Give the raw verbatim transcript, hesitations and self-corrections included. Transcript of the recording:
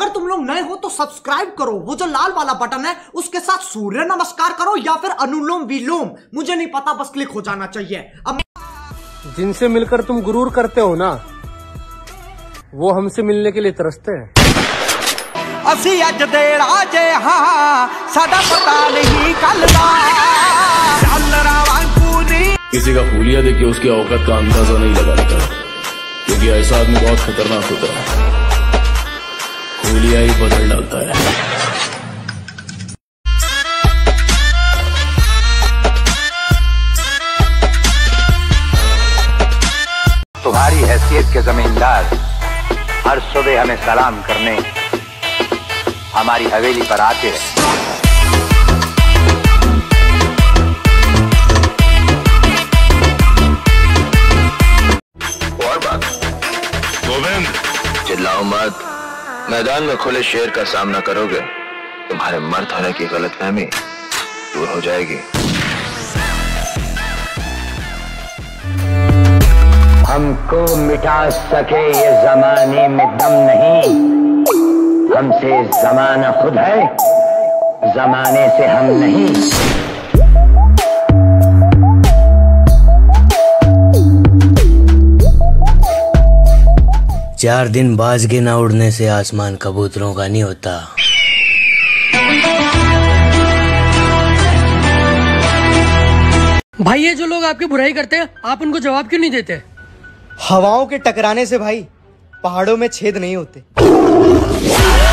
अगर तुम लोग नए हो तो सब्सक्राइब करो, वो जो लाल वाला बटन है उसके साथ सूर्य नमस्कार करो या फिर अनुलोम विलोम, मुझे नहीं पता, बस क्लिक हो जाना चाहिए। अब जिनसे मिलकर तुम गुरूर करते हो ना, वो हमसे मिलने के लिए तरसते हैं। असी अज दे राजे हाँ सादा पता नहीं कल दा किसी का हुलिया देख के उसकी औकात का अंदाजा नहीं लगाता, क्योंकि ऐसा आदमी बहुत खतरनाक होता है, हुलिया ही बदल डालता है। तुम्हारी हैसियत के जमींदार हर सुबह हमें सलाम करने हमारी हवेली पर आते हैं। और बात गोविंद, चिल्लाओ मत, मैदान में खुले शेर का सामना करोगे, तुम्हारे मर्द होने की गलतफहमी दूर हो जाएगी। हमको मिटा सके ये जमाने में दम नहीं, हमसे जमाना खुद है, जमाने से हम नहीं। चार दिन बाज के ना उड़ने से आसमान कबूतरों का नहीं होता। भाई ये जो लोग आपकी बुराई करते हैं, आप उनको जवाब क्यों नहीं देते? हवाओं के टकराने से भाई पहाड़ों में छेद नहीं होते।